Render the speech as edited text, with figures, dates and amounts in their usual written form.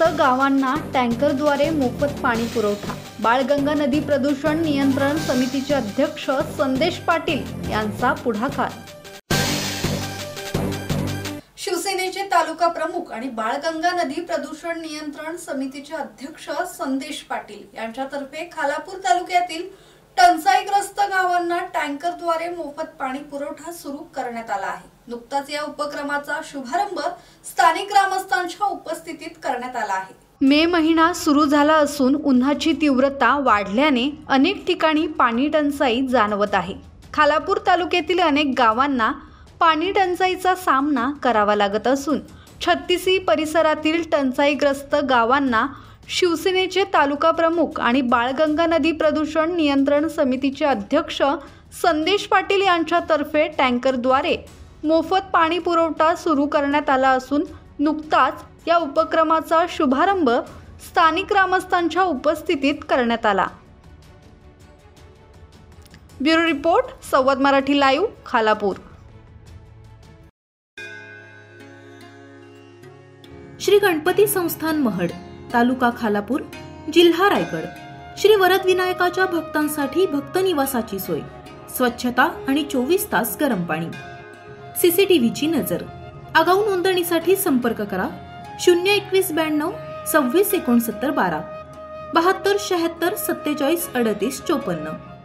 गावांना टँकरद्वारे मोफत पाणी पुरवठा। बाळगंगा नदी प्रदूषण नियंत्रण समितीचे अध्यक्ष संदेश पाटील यांचा पुढाकार। शिवसेनेचे तालुका प्रमुख आणि बाळगंगा नदी प्रदूषण नियंत्रण समितीचे अध्यक्ष संदेश पाटील यांच्यातर्फे खालापूर तालुक्यातील टंचाईग्रस्त गावांना टँकरद्वारे मोफत पाणी पुरवठा सुरू करण्यात आला आहे। नुकताच या उपक्रमाचा शुभारंभ स्थानिक ग्रामस्थांच्या उपस्थितीत करण्यात आला आहे। मे महिना सुरू झाला असून उन्हाची तीव्रता वाढल्याने अनेक ठिकाणी पाणी टंचाई जाणवत आहे। खालापूर तालुक्यातील अनेक गावांना पाणी टंचाईचा सामना करावा लागत असून 36 परिसरातील टंचाईग्रस्त गावांना शिवसेनेचे तालुका प्रमुख आणि बाळगंगा नदी प्रदूषण नियंत्रण समितीचे अध्यक्ष संदेश पाटील यांच्यातर्फे टँकरद्वारे मोफत पाणी पुरवठा सुरू करण्यात आला असून नुकताच या उपक्रमाचा शुभारंभ स्थानिक ग्रामस्थांच्या उपस्थितीत करण्यात आला। ब्युरो रिपोर्ट, संवाद मराठी लाईव्ह, खालापूर। श्री गणपती संस्थान महड, तालुका खालापूर, जिल्हा रायगड। श्री वरद विनायकाच्या भक्तांसाठी भक्त निवासाची सोय, स्वच्छता आणि 24 तास गरम पाणी, सीसीटीव्हीची नजर। आगाऊ नोंदणीसाठी संपर्क करा 021 92 26 69 12 72 76 47 38 54।